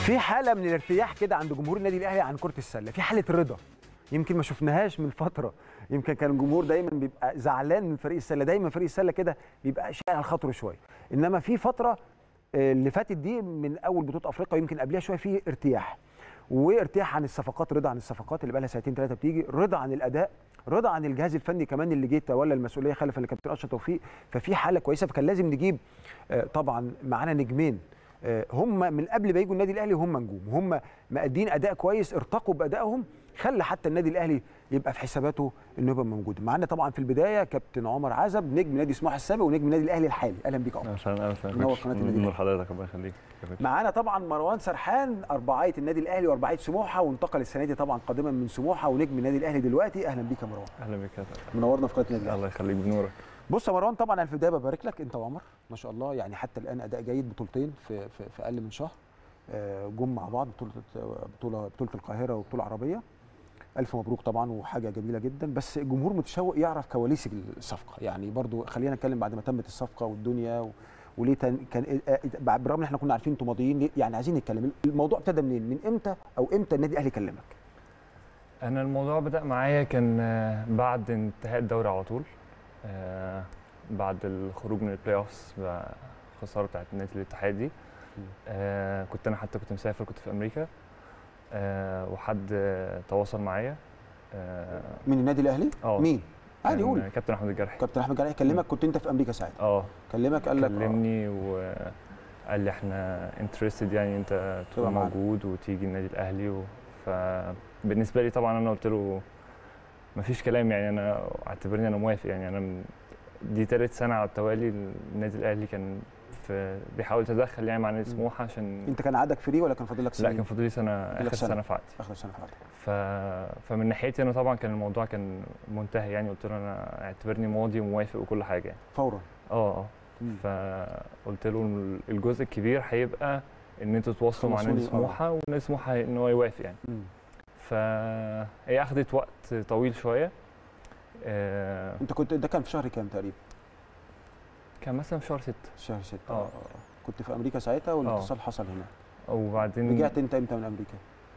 في حاله من الارتياح كده عند جمهور النادي الاهلي عن كره السله، في حاله رضا يمكن ما شفناهاش من فتره. يمكن كان الجمهور دايما بيبقى زعلان من فريق السله، دايما فريق السله كده بيبقى شايل على خاطره شويه، انما في فتره اللي فاتت دي من اول بطوله افريقيا يمكن قبلها شويه في ارتياح، وارتياح عن الصفقات، رضا عن الصفقات اللي بقى لها سنتين ثلاثه بتيجي، رضا عن الاداء، رضا عن الجهاز الفني كمان اللي جه تولى المسؤوليه خلف الكابتن اشرف توفيق. ففي حاله كويسه، فكان لازم نجيب طبعا معانا نجمين هم من قبل ما يجوا النادي الاهلي وهم نجوم، وهم مادين اداء كويس، ارتقوا بادائهم، خلى حتى النادي الاهلي يبقى في حساباته انه يبقى موجود. معانا طبعا في البدايه كابتن عمر عزب، نجم نادي سموحه السابق ونجم النادي الاهلي الحالي. اهلا بيك يا عمر. اهلا منور قناه النادي الاهلي. حضرتك الله يخليك. معانا طبعا مروان سرحان، اربعيه النادي الاهلي واربعيه سموحه، وانتقل السنه دي طبعا قادما من سموحه ونجم النادي الاهلي دلوقتي. اهلا بيك يا مروان. اهلا بيك يا منورنا في قناه النادي الاهلي. الله يخليك بنورك. بص يا مروان، طبعا انا في البدايه ببارك لك انت وعمر، ما شاء الله يعني حتى الان اداء جيد، بطولتين في اقل من شهر جم مع بعض، بطوله القاهره وبطوله عربيه. الف مبروك طبعا، وحاجه جميله جدا. بس الجمهور متشوق يعرف كواليس الصفقه، يعني برضو خلينا نتكلم بعد ما تمت الصفقه والدنيا وليه كان بالرغم ان احنا كنا عارفين انتوا ماضيين، يعني عايزين نتكلم الموضوع ابتدى منين؟ من امتى او امتى النادي الاهلي كلمك؟ انا الموضوع بدا معايا كان بعد انتهاء الدوري على طول، بعد الخروج من البلاي اوفس خساره بتاعت نادي الاتحاد دي. كنت انا حتى كنت مسافر، كنت في امريكا، وحد تواصل معايا من النادي الاهلي. مين؟ عادي قول. كابتن احمد الجرحي. كابتن احمد الجرحي كلمك؟ كنت انت في امريكا ساعتها؟ كلمك قال لك؟ كلمني وقال لي احنا انترستد، يعني انت تبقى موجود وتيجي النادي الاهلي. فبالنسبه لي طبعا انا قلت له مفيش كلام، يعني انا اعتبرني انا موافق. يعني انا دي ثالث سنه على التوالي النادي الاهلي كان بيحاول يتدخل يعني مع نادي سموحه. عشان انت كان عقدك فري ولا كان فاضل لك سنه؟ لا كان فاضل لي سنه، اخر سنه في عقدي. اخر سنه في عقدي. فمن ناحيتي انا طبعا كان الموضوع كان منتهي، يعني قلت له انا اعتبرني ماضي وموافق وكل حاجه يعني فورا. فقلت له الجزء الكبير هيبقى ان انتوا تتواصلوا مع نادي سموحه ونادي سموحه ان هو يوافق يعني. فهي اخذت وقت طويل شويه. انت كنت ده كان في شهر كام تقريبا؟ كان مثلا في شهر 6. شهر 6. كنت في امريكا ساعتها والاتصال حصل هنا. وبعدين رجعت انت امتى من امريكا؟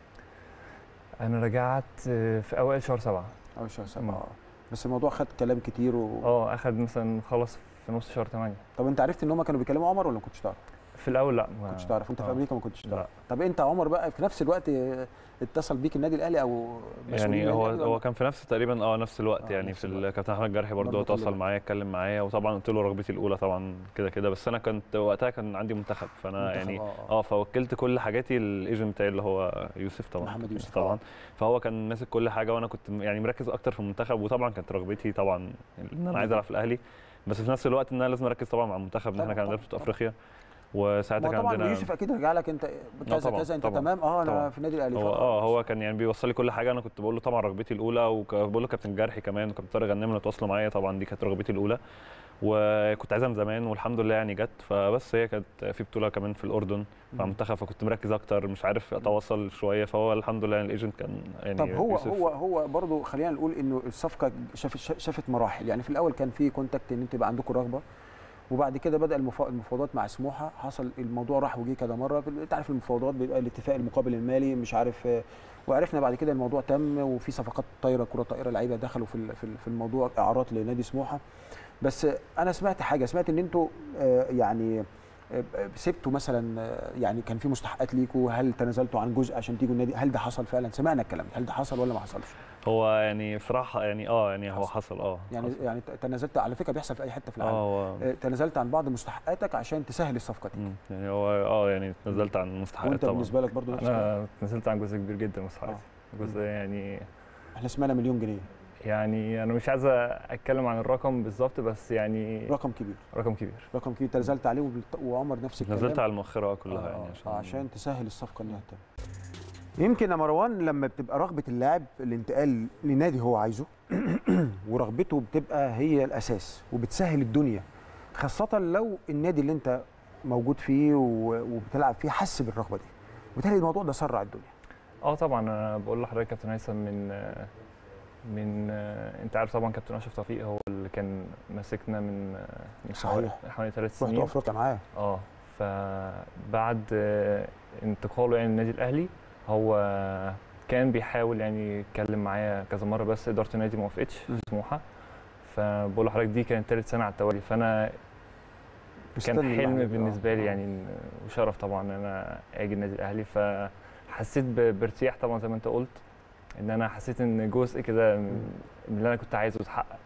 انا رجعت في اوائل شهر 7. اوائل شهر 7. بس الموضوع خد كلام كتير اخد مثلا خلص في نص شهر 8. طب انت عرفت ان هم كانوا بيكلموا عمر ولا ما كنتش تعرف؟ في الاول لا ما كنتش تعرف. انت في امريكا ما كنتش تعرف. طب انت عمر بقى في نفس الوقت اتصل بيك النادي الاهلي او يعني هو كان في نفس تقريبا نفس الوقت يعني في الكابتن احمد الجرحي برضه تواصل معايا، اتكلم معايا، وطبعا قلت له رغبتي الاولى طبعا كده بس انا كنت وقتها كان عندي منتخب، فانا يعني فوكلت كل حاجاتي الايجنت بتاعي اللي هو يوسف طبعا، محمد يوسف طبعا. فهو كان ماسك كل حاجه، وانا كنت يعني مركز اكتر في المنتخب، وطبعا كانت رغبتي طبعا ان انا عايز العب في الاهلي، بس في نفس الوقت ان انا لازم اركز طبعا مع المنتخب، ان احنا كان عندنا بطوله افريقيا، وساعتها كان عندنا طبعا يوسف اكيد رجع لك انت كذا انت طبعًا. تمام انا في النادي الاهلي. هو كان يعني بيوصل لي كل حاجه، انا كنت بقول له طبعا رغبتي الاولى، وبقول له كابتن جرحي كمان وكابتن طارق غنام اللي تواصلوا معايا، طبعا دي كانت رغبتي الاولى وكنت عايزها من زمان، والحمد لله يعني جت. فبس هي كانت في بطوله كمان في الاردن مع منتخب، فكنت مركز اكتر، مش عارف اتواصل شويه، فهو الحمد لله الايجنت كان يعني. طب هو برضه خلينا نقول انه الصفقه شافت مراحل، يعني في الاول كان في كونتاكت ان انت يبقى عندكم رغبه، وبعد كده بدا المفاوضات مع سموحه، حصل الموضوع راح وجه كذا مره، انت عارف المفاوضات بيبقى الاتفاق المقابل المالي مش عارف، وعرفنا بعد كده الموضوع تم، وفي صفقات طايره، كره طائره، لعيبه دخلوا في الموضوع، اعارات لنادي سموحه. بس انا سمعت ان انتوا يعني سبتوا مثلا، يعني كان في مستحقات ليكوا، هل تنازلتوا عن جزء عشان تيجوا النادي؟ هل ده حصل فعلا؟ سمعنا الكلام ده، هل ده حصل ولا ما حصلش؟ هو يعني صراحه يعني هو حصل يعني تنازلت، على فكره بيحصل في اي حته في العالم، تنازلت عن بعض مستحقاتك عشان تسهل الصفقه دي. يعني هو يعني تنازلت عن مستحقات. وانت بالنسبه لك برضه انا تنازلت عن جزء كبير جدا من مستحقاتي. جزء يعني احنا سمعنا مليون جنيه. يعني انا مش عايز اتكلم عن الرقم بالظبط، بس يعني رقم كبير تنازلت عليه، وعمر نفس الكلام. نزلت على المؤخره كلها يعني عشان تسهل الصفقه انها تتم. يمكن يا مروان لما بتبقى رغبه اللاعب الانتقال لنادي هو عايزه ورغبته بتبقى هي الاساس وبتسهل الدنيا، خاصه لو النادي اللي انت موجود فيه وبتلعب فيه حس بالرغبه دي، وبالتالي الموضوع ده سرع الدنيا. طبعا انا بقول لحضرتك كابتن هيثم من انت عارف طبعا كابتن اشرف توفيق هو اللي كان ماسكنا من حوالي 3 سنين. رحت افريقيا معاه. فبعد انتقاله يعني النادي الاهلي، هو كان بيحاول يعني يتكلم معايا كذا مره، بس اداره النادي ما وافقتش في سموحه. فبقول لحضرتك دي كانت ثالث سنه على التوالي، فانا كان حلم بالنسبه لي يعني وشرف طبعا ان انا اجي النادي الاهلي. فحسيت بارتياح طبعا زي ما انت قلت، ان انا حسيت ان جزء كده من اللي انا كنت عايزه اتحقق.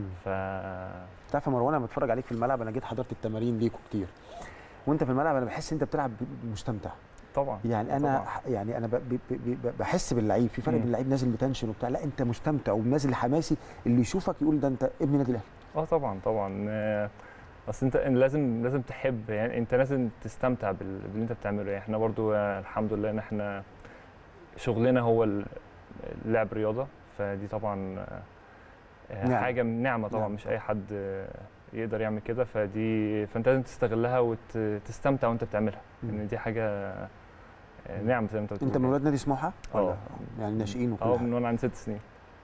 تعرف يا مروان، انا بتفرج عليك في الملعب، انا جيت حضرت التمارين ليكوا كتير، وانت في الملعب انا بحس انت بتلعب مستمتع طبعا. يعني انا طبعا. يعني انا بحس باللعيب، في فرق بين اللعيب نازل بتنشن وبتاع، لا انت مستمتع ونازل حماسي، اللي يشوفك يقول ده انت ابن نادي الاهلي. طبعا اصل انت لازم تحب، يعني انت لازم تستمتع باللي انت بتعمله. يعني احنا برضو الحمد لله ان احنا شغلنا هو لعب رياضه، فدي طبعا حاجه من نعمه طبعا. مش اي حد يقدر يعمل كده، فانت لازم تستغلها وتستمتع وانت بتعملها، ان دي حاجه نعمه زي ما انت بتقول. انت من ولاد نادي سموحه ولا يعني ناشئين وكل حاجه؟ من وانا عندي 6 سنين.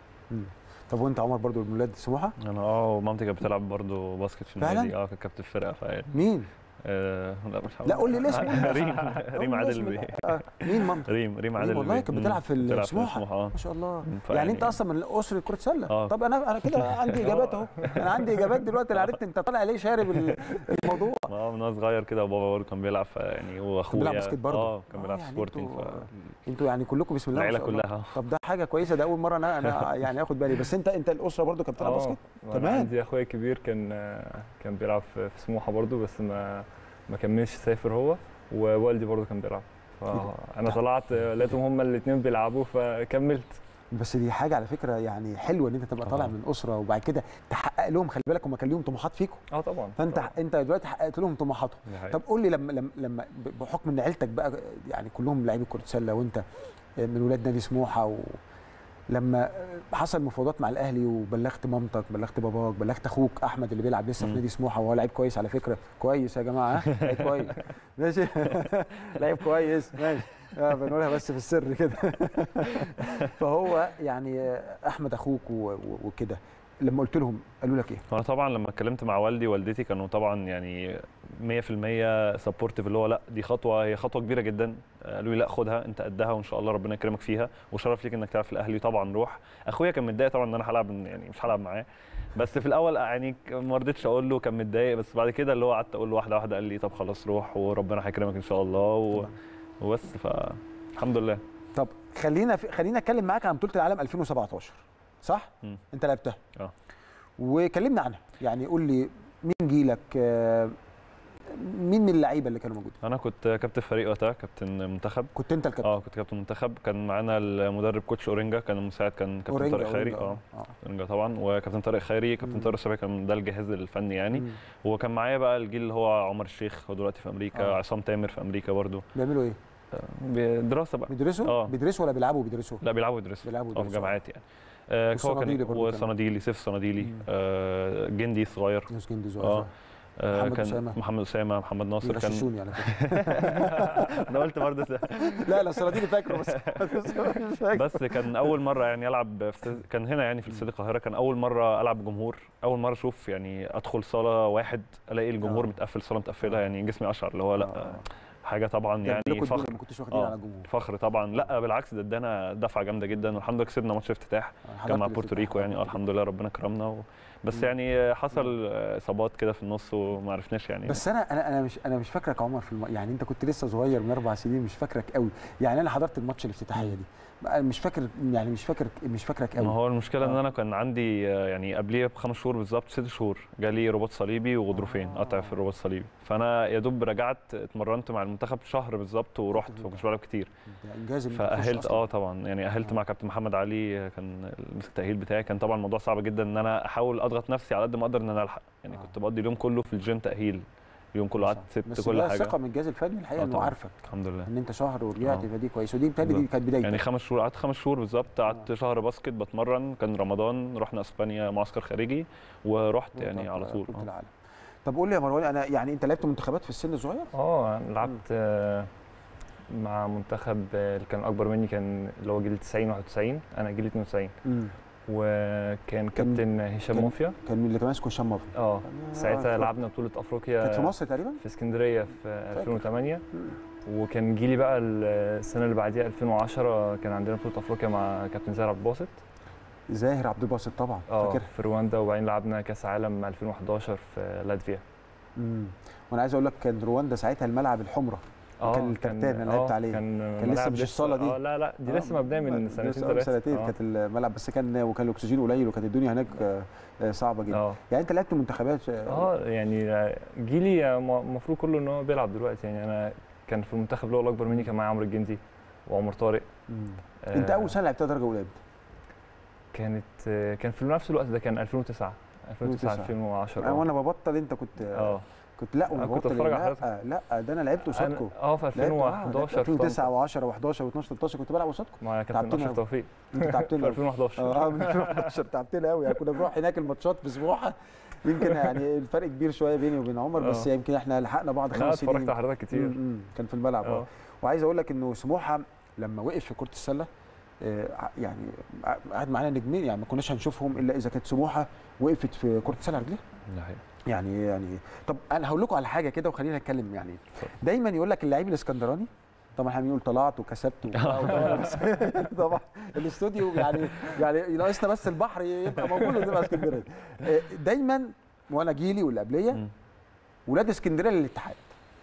طب وانت عمر برضو من ولاد سموحه؟ انا ومامتي كانت بتلعب برضو باسكت في النادي. كانت كابتن الفرقه. فيعني مين؟ لا مش لا قول لي الاسم. ريم عادل. مين مامتك؟ ريم عادل. والله كانت بتلعب في سموحه. ما شاء الله. يعني انت اصلا من اسره كره سله. طب انا كده عندي اجابات اهو. انا عندي اجابات دلوقتي. انا عرفت انت طالع ليه شارب الموضوع. من وانا صغير كده، وبابا برضه كان بيلعب، يعني واخويا بيلعب باسكت برضه. كان بيلعب سبورتنج. انتوا يعني كلكم بسم الله ما شاء الله. كلها. طب ده حاجه كويسه، ده اول مره انا يعني اخد بالي. بس انت الاسره برضه كانت بتلعب باسكت؟ تمام. عندي اخويا كبير كان بيلعب في سموحه برضه، بس ما كملش، سافر هو. ووالدي برضه كان بيلعب، فانا طلعت لقيتهم هما الاثنين بيلعبوا فكملت. بس دي حاجه على فكره يعني حلوه، ان انت تبقى طالع من اسره وبعد كده تحقق لهم. خلي بالك هم كان ليهم طموحات فيكم. طبعا. فانت طبعا. انت دلوقتي حققت لهم طموحاتهم. طب قول لي لما بحكم ان عيلتك بقى يعني كلهم لاعبي كره سله، وانت من ولاد نادي سموحه، لما حصل مفاوضات مع الاهلي وبلغت مامتك، بلغت باباك، بلغت اخوك احمد اللي بيلعب لسه في نادي سموحه، وهو لعيب كويس على فكره، كويس يا جماعه، لعيب كويس ماشي لعيب كويس ماشي، بنقولها بس في السر كده فهو يعني احمد اخوك وكده، لما قلت لهم قالوا لك ايه؟ انا طبعا لما اتكلمت مع والدي ووالدتي كانوا طبعا يعني 100% سبورتيف، اللي هو لا دي هي خطوه كبيره جدا. قالوا لي لا خدها، انت قدها وان شاء الله ربنا يكرمك فيها، وشرف ليك انك تلعب في الاهلي. طبعا روح. اخويا كان متضايق طبعا ان انا هلعب، يعني مش هلعب معاه، بس في الاول يعني ما رضيتش اقول له، كان متضايق. بس بعد كده اللي هو قعدت اقول له واحده واحده، قال لي طب خلاص روح وربنا هيكرمك ان شاء الله وبس. فالحمد لله. طب خلينا اتكلم معاك عن بطوله العالم 2017 صح؟ انت لعبتها. وكلمنا عنها، يعني قول لي مين جيلك، مين من اللعيبه اللي كانوا موجودين؟ انا كنت كابتن فريق وقتها، كابتن منتخب. كنت انت الكابتن؟ كنت كابتن منتخب. كان معانا المدرب كوتش اورينجا، كان المساعد كان كابتن طارق خيري. اورينجا طبعا، وكابتن طارق خيري، كابتن طارق السباعي كان ده الجهاز الفني يعني. وكان معايا بقى الجيل اللي هو عمر الشيخ، هو دلوقتي في امريكا. عصام تامر في امريكا برضو. بيعملوا ايه؟ دراسه بقى. بيدرسوا؟ بيدرسوا ولا بيلعبوا؟ بيدرسوا؟ لا بيلعبوا ويدرسوا. في جامعات يعني. وصناديلي سيف صناديلي. جندي صغير. جندي صغير. محمد أسامة، محمد ناصر. كان على فكره انا قلت برضه لا صناديلي فاكره بس كان اول مره يعني العب كان هنا يعني في استاد القاهره. كان اول مره العب جمهور، اول مره اشوف يعني ادخل صاله واحد الاقي الجمهور متقفل، صاله متقفله، يعني جسمي اشعر اللي هو لا حاجه طبعا يعني فخر. ما كنتش واخدين على الجمهور. فخر طبعا. لا بالعكس، ده ادانا دفعه جامده جدا، والحمد لله كسبنا ماتش افتتاح كان مع بورتوريكو يعني. الحمد لله ربنا كرمنا بس يعني حصل اصابات كده في النص وما عرفناش يعني. بس انا مش فاكرك عمر يعني انت كنت لسه صغير من 4 سنين، مش فاكرك قوي يعني. انا حضرت الماتش الافتتاحيه دي، مش فاكر يعني، مش فاكرك قوي. ما هو المشكله ان انا كان عندي يعني قبليه ب5 شهور بالظبط، 6 شهور جالي رباط صليبي وغضروفين قطع في الرباط الصليبي. فانا يا دوب رجعت اتمرنت مع المنتخب شهر بالظبط ورحت، ما كنتش بلعب كتير. انجاز. فاهلت طبعا يعني اهلت مع كابتن محمد علي، كان مسك التاهيل بتاعي. كان طبعا الموضوع صعب جدا ان انا احاول اضغط نفسي على قد ما اقدر ان انا الحق يعني. كنت بقضي اليوم كله في الجيم تاهيل، اليوم كله قعدت سبت كل حاجه. بس ثقه من الجهاز الفني الحقيقه انه عارفك الحمد لله ان انت شهر ورجعت، فدي كويس. ودي دي كانت بدايتك يعني 5 شهور. قعدت 5 شهور بالظبط. قعدت شهر باسكت بتمرن، كان رمضان رحنا اسبانيا معسكر خارجي ورحت يعني على طول. العالم. طب قول لي يا مروان، انا يعني انت لعبت منتخبات في السن الصغير؟ لعبت مع منتخب اللي كان اكبر مني، كان اللي هو جيل 90 91، انا جيل 92. وكان كابتن هشام موفيا. كان اللي كان ماسكه هشام موفيا. ساعتها لعبنا بطوله افريقيا كانت في مصر تقريبا، في اسكندريه في 2008. وكان جيلي بقى السنه اللي بعديها 2010 كان عندنا بطوله افريقيا مع كابتن زاهر عبد الباسط. زاهر عبد الباسط طبعا فاكر، في رواندا. وبعدين لعبنا كاس عالم 2011 في لاتفيا. وانا عايز اقول لك كان رواندا ساعتها الملعب الحمراء، كان الكابتن انا لعبت عليه، كان لسه مش الصاله دي. لا دي لسه مبنيه من سنتين كانت الملعب، بس وكان الاكسجين قليل وكانت الدنيا هناك صعبه جدا. يعني انت لعبت منتخبات؟ يعني جيلي المفروض كله ان هو بيلعب دلوقتي. يعني انا كان في المنتخب اللي هو الاكبر مني كان معايا عمرو الجندي وعمر طارق. انت اول سنه لعبتها درجه اولى كان في نفس الوقت ده، كان 2009 2010. وانا ببطل انت كنت كنت لا وانا كنت اتفرج على حضرتك. لا ده انا لعبت قصادكم في 2011 2009 و10 و11 و12 13 كنت بلعب قصادكم مع كابتن اشرف توفيق. انت تعبتنا في 2011 من 2011 تعبتنا قوي. يعني كنا بنروح هناك الماتشات في سموحه، يمكن يعني الفرق كبير شويه بيني وبين عمر، بس يمكن احنا لحقنا بعض 5 سنين. اتفرجت على حضرتك كتير. كان في الملعب. وعايز اقول لك انه سموحه لما وقف في كره السله يعني قعد معانا نجمين، يعني ما كناش هنشوفهم الا اذا كانت سموحه وقفت في كره السله رجليها. يعني طب انا هقول لكم على حاجه كده وخلينا نتكلم. يعني دايما يقول لك اللعيب الاسكندراني، طبعا احنا بنقول طلعت وكسبت طبعا الاستوديو يعني ناقصنا بس البحر يبقى موجود ونبقى اسكندريه دايما. وانا جيلي واللي قبليه ولاد اسكندريه للاتحاد.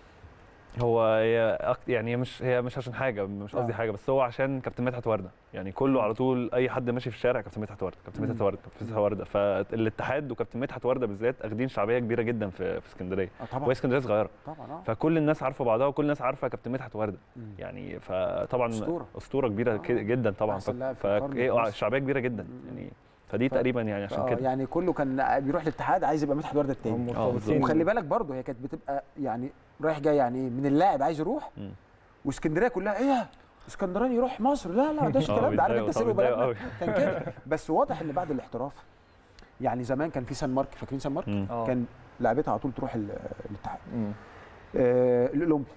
يعني هي مش عشان حاجه، مش قصدي حاجه، بس هو عشان كابتن مدحت ورده. يعني كله على طول اي حد ماشي في الشارع كابتن مدحت ورده، كابتن مدحت ورده، كابتن مدحت ورده. فالاتحاد وكابتن مدحت ورده بالذات اخدين شعبيه كبيره جدا في اسكندريه. وهي اسكندريه صغيره طبعا. فكل الناس عارفه بعضها وكل الناس عارفه كابتن مدحت ورده. يعني فطبعا اسطوره كبيره جدا طبعا. فالشعبيه كبيره جدا يعني. فدي تقريبا يعني عشان كده يعني كله كان بيروح الاتحاد عايز يبقى مدحت ورده التاني. وخلي بالك برضه هي كانت بتبقى يعني رايح جاي، يعني من اللاعب عايز يروح واسكندريه كلها ايه اسكندراني يروح مصر، لا ده الكلام ده، عارف انت سيبه بلدنا كان كده. بس واضح ان بعد الاحتراف يعني زمان كان في سان مارك، فاكرين سان مارك؟ كان لعبتها على طول تروح الاتحاد. الاولمبي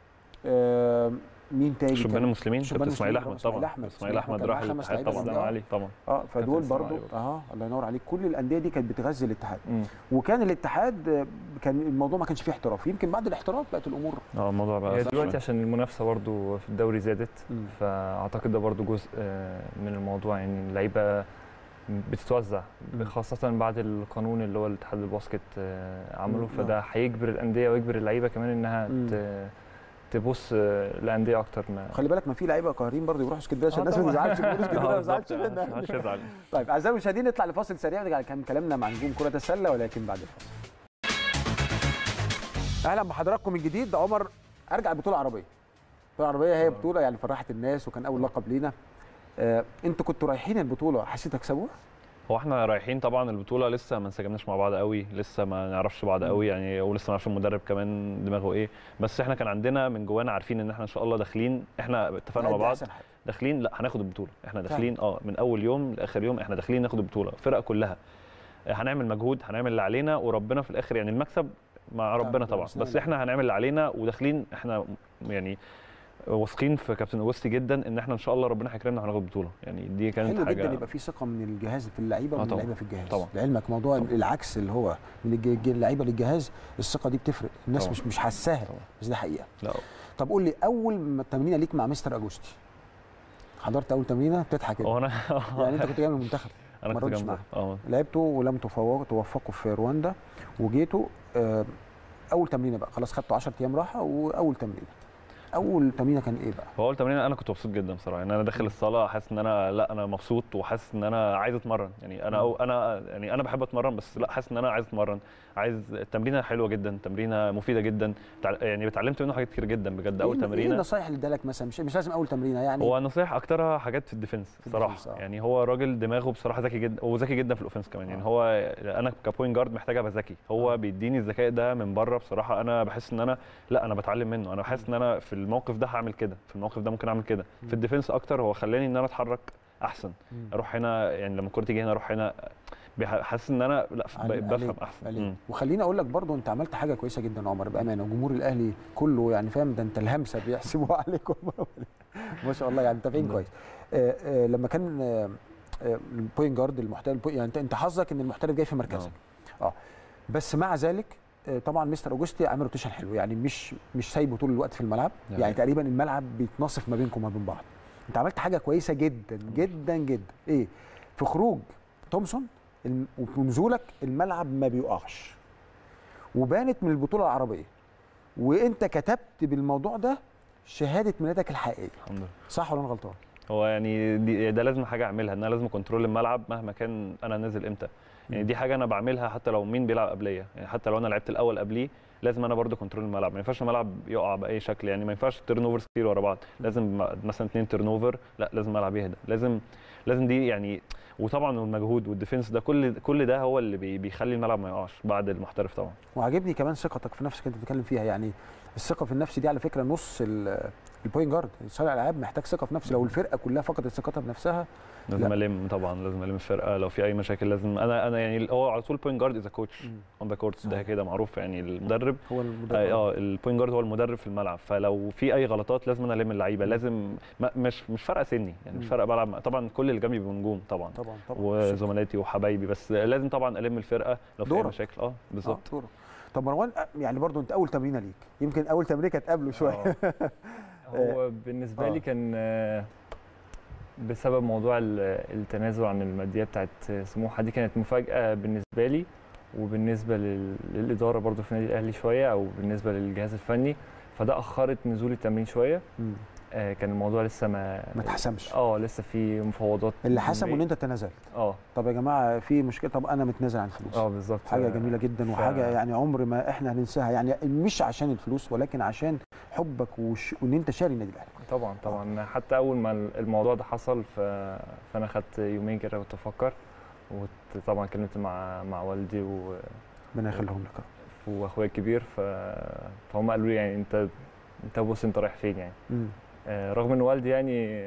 مين تاني؟ شبان المسلمين كابتن اسماعيل احمد طبعا. اسماعيل احمد راح الاتحاد طبعا علي طبعا. فدول برضو الله ينور عليك. كل الانديه دي كانت بتغذي الاتحاد. وكان الاتحاد كان الموضوع ما كانش فيه احتراف. يمكن بعد الاحتراف بقت الامور الموضوع بقى دلوقتي عشان المنافسه برضو في الدوري زادت. فاعتقد ده برضو جزء من الموضوع. يعني اللعيبه بتتوزع خاصه بعد القانون اللي هو الاتحاد الباسكت عمله. فده هيجبر الانديه ويجبر اللعيبه كمان انها تبص لانديه اكتر. خلي بالك ما في لعيبه قاهرين برضه يروحوا اسكندريه عشان الناس ما تزعلش. ما تزعلش منها. طيب اعزائي المشاهدين نطلع لفاصل سريع ونرجع نكمل كلامنا مع نجوم كره السله، ولكن بعد الفاصل. اهلا بحضراتكم من جديد. عمر، ارجع البطوله العربيه. البطوله العربيه هي بطوله يعني فرحت الناس وكان اول لقب لينا. انتوا كنتوا رايحين البطوله حسيتوا تكسبوها؟ هو احنا رايحين طبعا البطوله لسه ما انسجمناش مع بعض قوي، لسه ما نعرفش بعض قوي يعني، ولسه ما نعرفش المدرب كمان دماغه ايه. بس احنا كان عندنا من جوانا عارفين ان احنا ان شاء الله داخلين، احنا اتفقنا مع بعض داخلين لا هناخد البطوله. احنا داخلين من اول يوم لاخر يوم احنا داخلين ناخد البطوله. الفرقه كلها هنعمل مجهود، هنعمل اللي علينا، وربنا في الاخر يعني المكسب مع ربنا طبعا. بس احنا هنعمل اللي علينا وداخلين احنا يعني واثقين في كابتن اوجستي جدا ان احنا ان شاء الله ربنا هيكرمنا وهناخد البطوله. يعني دي كانت حلو حاجه جدا يبقى في ثقه من الجهاز في اللعيبه ومن اللعيبه في الجهاز. طبعا. لعلمك موضوع طبعا. العكس اللي هو من اللعيبه للجهاز، الثقه دي بتفرق. الناس طبعا. مش حاساها بس ده حقيقه. لا. طب قول لي اول تمرينه ليك مع مستر اوجستي، حضرت اول تمرينه بتضحك كده؟ يعني انت كنت جاي من المنتخب انا كنت جنبه لعبتوا ولم توفقوا في رواندا وجيتوا اول تمرينه بقى خلاص خدتوا 10 ايام راحه. واول تمرينه كان ايه بقى؟ هو اول تمرينه انا كنت مبسوط جدا بصراحه. يعني انا داخل الصاله حاسس ان انا مبسوط وحاسس ان انا عايز اتمرن. يعني انا بحب اتمرن، بس لا حاسس ان انا عايز اتمرن. التمرينه حلوه جدا، تمرينه مفيده جدا. يعني اتعلمت منه حاجات كتير جدا بجد. اول تمرينه ايه النصايح اللي ادالك مثلا؟ مش لازم اول تمرينه يعني. هو نصايح اكترها حاجات في الديفنس بصراحه. يعني هو راجل دماغه بصراحه ذكي جدا، وذكي جدا في الاوفنس كمان. يعني هو انا كبوينت جارد محتاج ابقى ذكي. هو بيديني الذكاء ده من بره بصراحه. انا بحس ان انا بتعلم منه. انا حاسس ان انا في الموقف ده هعمل كده، في الموقف ده ممكن اعمل كده. في الديفنس اكتر هو خلاني ان انا اتحرك احسن. اروح هنا يعني لما الكوره تيجي هنا اروح هنا، حاسس ان انا لا بفهم احسن. وخليني اقول لك برضو انت عملت حاجه كويسه جدا عمر بامانه. وجمهور الاهلي كله يعني فاهم ده انت الهمسه بيحسبوها عليكم ما شاء الله. يعني متابعين كويس. لما كان البوينت جارد المحترف، يعني انت حظك ان المحترف جاي في مركزك. بس مع ذلك طبعا مستر اوجستي عامل روتيشن حلو، يعني مش سايبه طول الوقت في الملعب، يعني تقريبا الملعب بيتنصف ما بينكم وما بين بعض. انت عملت حاجه كويسه جدا جدا جدا، ايه؟ في خروج تومسون ونزولك الملعب ما بيقعش، وبانت من البطوله العربيه، وانت كتبت بالموضوع ده شهاده ميلادك الحقيقيه. الحمد لله. صح ولا انا غلطان؟ هو يعني ده لازم حاجه اعملها، ان انا لازم كنترول الملعب مهما كان انا نازل امتى. يعني دي حاجه انا بعملها حتى لو مين بيلعب قبليه، يعني حتى لو انا لعبت الاول قبليه لازم انا برضو كنترول الملعب. ما ينفعش الملعب يقع باي شكل، يعني ما ينفعش تيرن اوفرز كتير ورا بعض، لازم مثلا 2 تيرن اوفر، لا لازم الملعب يهدى، لازم دي يعني. وطبعا المجهود والديفنس ده كل ده هو اللي بيخلي الملعب ما يقعش بعد المحترف طبعا. وعجبني كمان ثقتك في نفسك انت بتتكلم فيها، يعني الثقه في النفس دي على فكره نص البوينت جارد. صانع الالعاب محتاج ثقه في نفسه، لو الفرقه كلها فقدت ثقتها بنفسها لازم الم طبعا، لازم الم الفرقه، لو في اي مشاكل لازم انا يعني هو على طول بوينت جارد از كوتش اون ذا كورتس، ده كده معروف، يعني المدرب هو المدرب البوينت جارد هو المدرب في الملعب، فلو في اي غلطات لازم انا الم اللعيبه، لازم مش فارقه سني، يعني مش فارقه بلعب طبعا، كل اللي جنبي بيبقوا نجوم طبعا وزملاتي وحبايبي، بس لازم طبعا الم الفرقه لو في اي مشاكل. بالظبط. طب مروان، يعني برضو انت اول تمرينه ليك، يمكن اول تمرينه كانت قبله شويه. هو بالنسبه لي كان بسبب موضوع التنازل عن الماديه بتاعت سموحه، دي كانت مفاجاه بالنسبه لي وبالنسبه للاداره برضو في النادي الاهلي شويه، او بالنسبه للجهاز الفني، فده اخرت نزول التمرين شويه. كان الموضوع لسه ما اتحسمش، لسه في مفاوضات. اللي حسموا ان انت تنازلت. طب يا جماعه في مشكله، طب انا متنازل عن الفلوس. بالظبط. حاجه جميله جدا وحاجه يعني عمر ما احنا هننساها، يعني مش عشان الفلوس ولكن عشان حبك وان انت شاري النادي الاهلي. طبعا حتى اول ما الموضوع ده حصل فانا خدت يومين كده كنت افكر، وطبعا كلمت مع والدي ربنا يخليهم لك واخويا الكبير، فهم قالوا لي يعني انت بص انت رايح فين يعني. رغم ان والدي يعني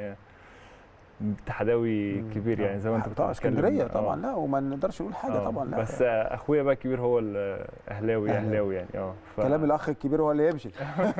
اتحداوي كبير، يعني زي ما انت كنت بتتكلم اسكندريه طبعا، لا وما نقدرش نقول حاجه طبعا، لا بس اخويا بقى الكبير هو الاهلاوي يعني كلام الاخ الكبير هو اللي يمشي.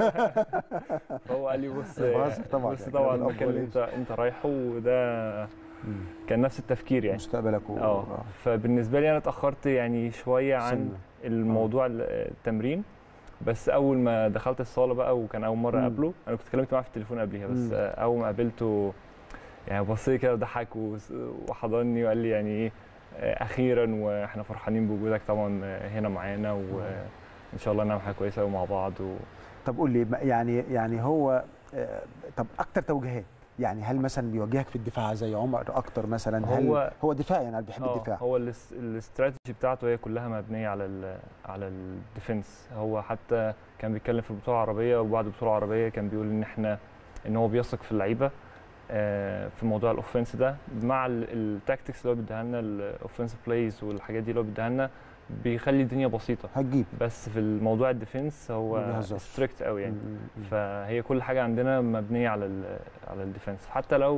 فهو قال لي بص طبعا المكان اللي انت رايحه، وده كان نفس التفكير يعني مستقبلك فبالنسبه لي انا اتاخرت يعني شويه عن الموضوع التمرين، بس اول ما دخلت الصاله بقى وكان اول مره اقابله، انا كنت اتكلمت معاه في التليفون قبليها، بس اول ما قابلته يعني بص لي كده وضحك وحضني وقال لي يعني ايه اخيرا واحنا فرحانين بوجودك طبعا هنا معانا، وان شاء الله نعمل حاجه كويسه مع بعض طب قول لي يعني هو طب اكتر توجيهات، يعني هل مثلا بيوجهك في الدفاع زي عمر اكتر مثلا؟ هو دفاع يعني بيحب الدفاع؟ هو الاستراتيجي بتاعته هي كلها مبنيه على الديفنس. هو حتى كان بيتكلم في البطوله العربيه وبعد البطوله العربيه كان بيقول ان هو بيثق في اللعيبه في موضوع الاوفنس ده، مع التاكتكس اللي هو بيديها لنا، الاوفنسيف بلايز والحاجات دي اللي هو بيديها لنا، بيخلي الدنيا بسيطه هتجيب. بس في الموضوع الديفنس هو ستريكت قوي يعني. فهي كل حاجه عندنا مبنيه على الديفنس، حتى لو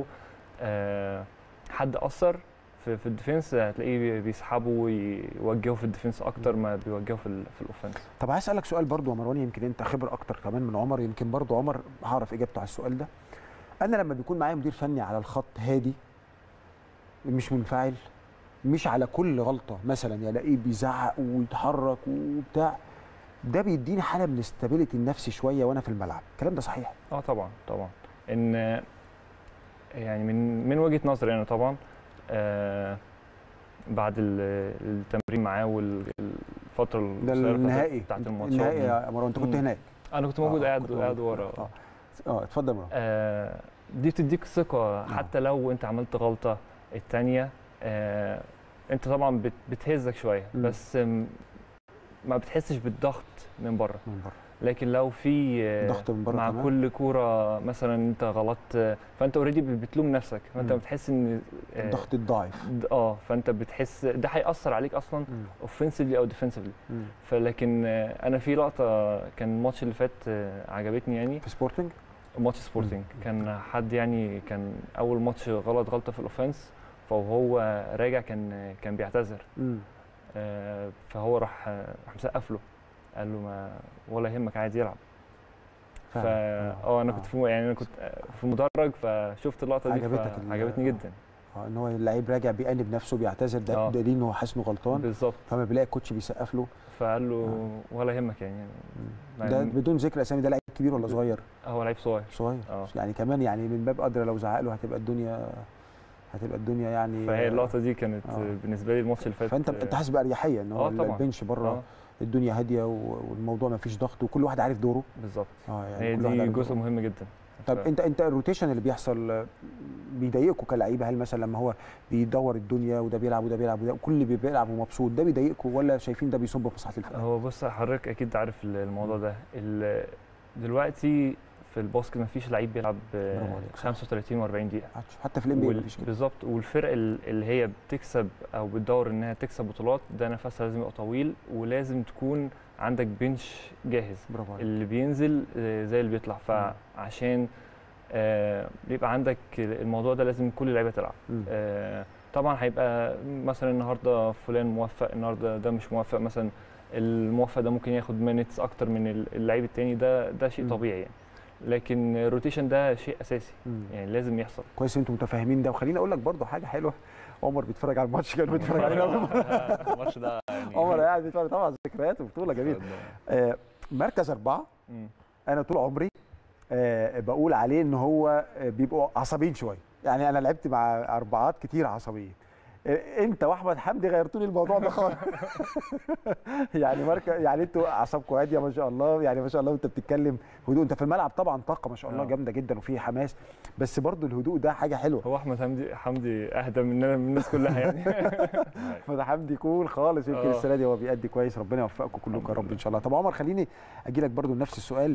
حد اثر في الديفنس هتلاقيه بيسحبه ويوجهه في الديفنس اكتر ما بيوجهه في الاوفنس. طب عايز اسالك سؤال برضو يا مروان، يمكن انت خبر اكتر كمان من عمر، يمكن برضو عمر هعرف اجابته على السؤال ده. انا لما بيكون معايا مدير فني على الخط هادي مش منفعل، مش على كل غلطه مثلا يلاقيه بيزعق ويتحرك وبتاع، ده بيديني حاله من الاستابيليتي النفسي شويه وانا في الملعب. الكلام ده صحيح؟ طبعا ان يعني من وجهه نظري انا طبعا بعد التمرين معاه والفتره النهائي بتاعت الماتشات النهائي يا مروان انت كنت هناك؟ انا كنت موجود قاعد ورا. اتفضل مروان. دي بتديك ثقه حتى لو انت عملت غلطه الثانيه، انت طبعا بتهزك شويه بس ما بتحسش بالضغط من بره. لكن لو في ضغط من بره مع كمان. كل كوره مثلا انت غلطت فانت اوريدي بتلوم نفسك، فانت بتحس ان الضغط الضعيف فانت بتحس ده هيأثر عليك اصلا اوفنسively او ديفنسively. فلكن انا في لقطه كان الماتش اللي فات عجبتني يعني في سبورتنج، ماتش سبورتنج كان حد يعني كان اول ماتش غلطه في الاوفنس، فهو راجع كان بيعتذر، فهو راح مسقف له قال له ما ولا يهمك عادي يلعب. انا كنت يعني انا كنت في المدرج فشفت اللقطه دي عجبتك عجبتني جدا. ان هو اللعيب راجع بيأنب نفسه بيعتذر، ده دليل ان هو حاسس انه غلطان بالظبط. فما بيلاقي الكوتش بيسقف له فقال له ولا يهمك يعني. ده بدون ذكر اسامي، ده لعيب كبير ولا صغير؟ هو لعيب صغير. يعني كمان يعني من باب ادرى لو زعق له هتبقى الدنيا يعني. فهي اللقطه دي كانت بالنسبه لي الماتش اللي فات. فانت حاسس باريحيه ان هو البنش بره الدنيا هاديه والموضوع ما فيش ضغط وكل واحد عارف دوره. بالظبط. يعني هي دي جزء مهم جدا. طب انت الروتيشن اللي بيحصل بيضايقكم كلعيبه؟ هل مثلا لما هو بيدور الدنيا وده بيلعب وده بيلعب وده كل اللي بيلعب ومبسوط، ده بيضايقكم ولا شايفين ده بيصب في مصلحه الفريق؟ هو بص حضرتك اكيد عارف الموضوع ده. دلوقتي في الباسكت مفيش لعيب بيلعب 35 و40 دقيقه حتى في الام بي مفيش كده. بالظبط. والفرق اللي هي بتكسب او بتدور انها تكسب بطولات ده نفسها لازم يبقى طويل، ولازم تكون عندك بنش جاهز. برافو عليك. اللي بينزل زي اللي بيطلع. فعشان بيبقى عندك الموضوع ده لازم كل اللعيبه تلعب. طبعا هيبقى مثلا النهارده فلان موفق، النهارده ده مش موفق، مثلا الموفق ده ممكن ياخد مينتس اكتر من اللعيب الثاني، ده شيء طبيعي يعني. لكن الروتيشن ده شيء اساسي يعني لازم يحصل. كويس انتم متفاهمين ده. وخليني اقول لك برضو حاجه حلوه، عمر بيتفرج على الماتش، كان بيتفرج علينا الماتش ده يعني عمر قاعد بيتفرج طبعا، ذكريات وبطوله جميله. مركز 4 انا طول عمري بقول عليه ان هو بيبقوا عصبيين شويه، يعني انا لعبت مع 4 كتير عصبيين. انت واحمد حمدي غيرتوا لي الموضوع ده خالص. يعني يعني انتوا اعصابكم هاديه ما شاء الله، يعني ما شاء الله. وانت بتتكلم هدوء، انت في الملعب طبعا طاقه ما شاء الله جامده جدا وفي حماس، بس برضو الهدوء ده حاجه حلوه. هو احمد حمدي اهدى مننا من الناس كلها يعني. احمد حمدي كول خالص. يمكن السنه دي هو بيأدي كويس، ربنا يوفقكم كلكم يا رب ان شاء الله. طب عمر خليني اجي لك برضو نفس السؤال.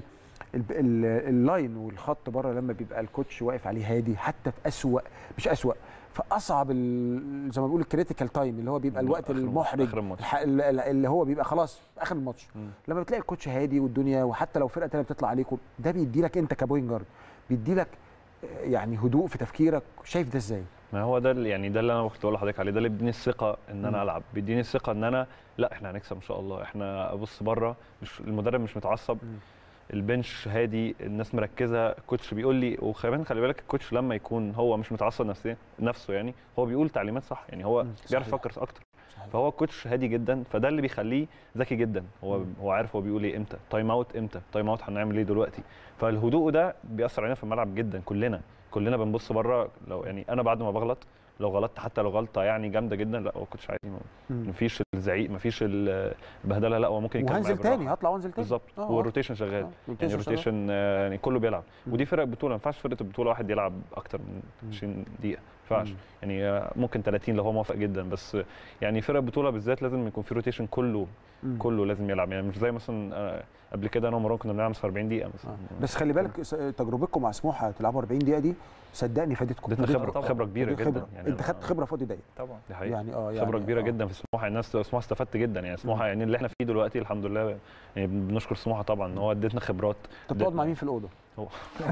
اللاين والخط بره لما بيبقى الكوتش واقف عليه هادي، حتى في اسوأ مش اسوأ، فاصعب زي ما بيقول الكريتيكال تايم اللي هو بيبقى الوقت المحرج اللي هو بيبقى خلاص في اخر الماتش، لما بتلاقي الكوتش هادي والدنيا، وحتى لو فرقه ثانيه بتطلع عليكم، ده بيدي لك انت كبوينت جارد، بيدي لك يعني هدوء في تفكيرك. شايف ده ازاي؟ ما هو ده يعني ده اللي انا كنت بقول لحضرتك عليه، ده اللي بيديني الثقه ان انا العب، بيديني الثقه ان انا لا احنا هنكسب ان شاء الله. احنا ابص بره، مش المدرب مش متعصب، البنش هادي، الناس مركزه، الكوتش بيقول لي. وكمان خلي بالك الكوتش لما يكون هو مش متعصب نفسه يعني هو بيقول تعليمات صح، يعني هو بيعرف يفكر اكتر. فهو الكوتش هادي جدا، فده اللي بيخليه ذكي جدا. هو عارف هو بيقول ايه، امتى تايم اوت، امتى تايم اوت، هنعمل ايه دلوقتي. فالهدوء ده بيأثر علينا في الملعب جدا. كلنا بنبص بره، لو يعني انا بعد ما بغلط لو غلطت حتى لو غلطه يعني جامده جدا، لا هو الكوتش عادي، مفيش الزعيق، مفيش البهدله، لا هو ممكن يتكلم معايا وهنزل تاني، هطلع وانزل تاني بالظبط. والروتيشن شغال يعني الروتيشن يعني كله بيلعب. ودي فرق بطوله، ما ينفعش فرقه البطوله واحد يلعب اكتر من 20 دقيقه، ما ينفعش يعني. ممكن 30 لو هو موافق جدا، بس يعني فرق البطوله بالذات لازم يكون في روتيشن كله لازم يلعب. يعني مش زي مثلا قبل كده انا ومروان كنا بنلعب 40 دقيقه مثلا. بس خلي بالك تجربتكم مع سموحه تلعبوا 40 دقيقه دي صدقني فادتكم، خبره كبيره جدا. يعني انت خدت خبره في وقت ضيق طبعا، دي حقيقه يعني خبره كبيره جدا في سموحه. الناس سموحه استفدت جدا يعني. سموحه يعني اللي احنا فيه دلوقتي الحمد لله يعني بنشكر سموحه طبعا ان هو ادتنا خبرات. انت بتقعد مع مين في الاوضه؟ هو